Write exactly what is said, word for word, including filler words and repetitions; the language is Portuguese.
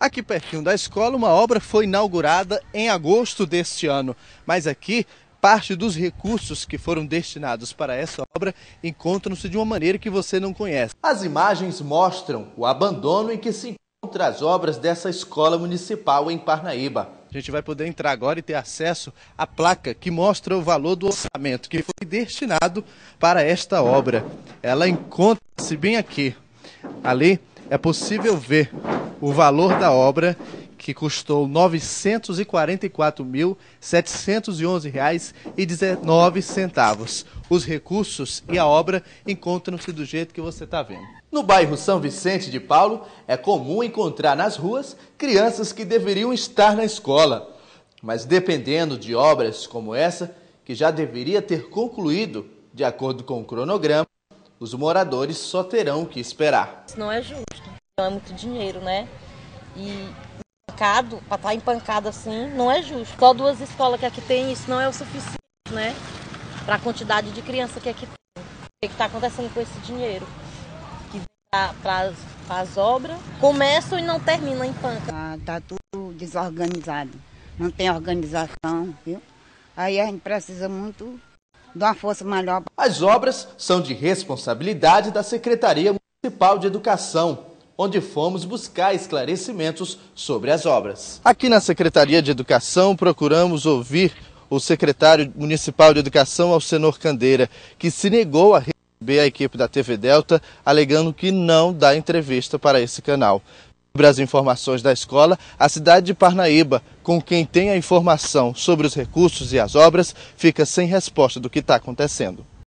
Aqui pertinho da escola, uma obra foi inaugurada em agosto deste ano, mas aqui parte dos recursos que foram destinados para essa obra encontram-se de uma maneira que você não conhece. As imagens mostram o abandono em que se encontram as obras dessa escola municipal em Parnaíba. A gente vai poder entrar agora e ter acesso à placa que mostra o valor do orçamento que foi destinado para esta obra. Ela encontra-se bem aqui. Ali é possível ver o valor da obra, que custou novecentos e quarenta e quatro mil, setecentos e onze reais e dezenove centavos. Os recursos e a obra encontram-se do jeito que você está vendo. No bairro São Vicente de Paulo, é comum encontrar nas ruas crianças que deveriam estar na escola. Mas dependendo de obras como essa, que já deveria ter concluído de acordo com o cronograma, os moradores só terão que esperar. Isso não é justo, não é muito dinheiro, né? E empancado, para estar empancado assim, não é justo. Só duas escolas que aqui tem, isso não é o suficiente, né? Para a quantidade de criança que aqui tem. O que está acontecendo com esse dinheiro? Que vem para as obras, começam e não terminam em panca. Ah, tá tudo desorganizado, não tem organização, viu? Aí a gente precisa muito de uma força maior. As obras são de responsabilidade da Secretaria Municipal de Educação, onde fomos buscar esclarecimentos sobre as obras. Aqui na Secretaria de Educação procuramos ouvir o secretário municipal de Educação, Alcenor Candeira, que se negou a receber a equipe da T V Delta, alegando que não dá entrevista para esse canal. Sobre as informações da escola, a cidade de Parnaíba, com quem tem a informação sobre os recursos e as obras, fica sem resposta do que está acontecendo.